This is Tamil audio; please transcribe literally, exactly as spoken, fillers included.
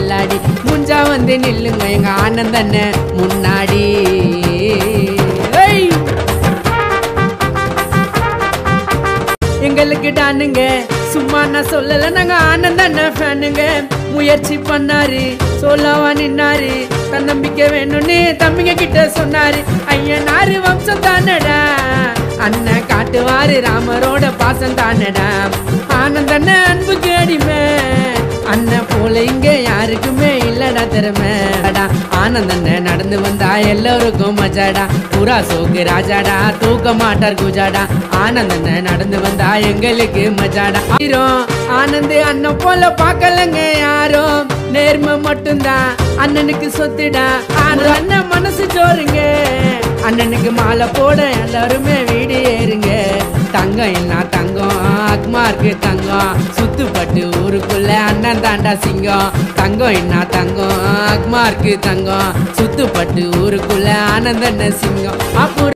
கில்லாடி முஞ்சா வந்து நில்லுங்க எங்க ஆனந்தண்ண முன்னாடி. எங்களுக்கு டானுங்க சும்மா நான் சொல்லல நாங்க ஆனந்தண்ண ஃபேனுங்க. முயற்சி பண்ணாரு சொல்லவா நின்னாரு தன்னம்பிக்கை வேணும்னு தம்பிங்க கிட்ட சொன்னாரு. ஐயனாரு வம்சம் தானடா அண்ணன் காட்டுவாரு ராமரோட பாசம் தானடா. ஆனந்தண்ண அன்புக்கு அடிமை அண்ணன் போல இங்க யாருக்குமே இல்லடா திறமை. ஆனந்தண்ண நடந்து வந்தா எல்லோருக்கும் மஜாடா. புறா சோக்கு ராஜாடா தூக்க மாட்டார் குஜாடா. ஆனந்தண்ண நடந்து வந்தா எங்களுக்கு மஜாடா. ஆனந்த் அண்ணன் போல பாக்கலங்க யாரும் நேர்மை மட்டும்தான் அண்ணனுக்கு சொத்துடா. அண்ணன் மனசு ஜோருங்க அண்ணனுக்கு மாலை போட எல்லாருமே வீடு ஏறுங்க. தங்கம் என்ன தங்கம் அக்மார்க்கு தங்கம் சுத்துப்பட்டு ஊருக்குள்ள அண்ணன் தாண்டா சிங்கம். தங்கம் என்ன தங்கம் அக்மார்க்கு தங்கம் சுத்துப்பட்டு ஊருக்குள்ள ஆனந்தண்ண சிங்கம். அப்போ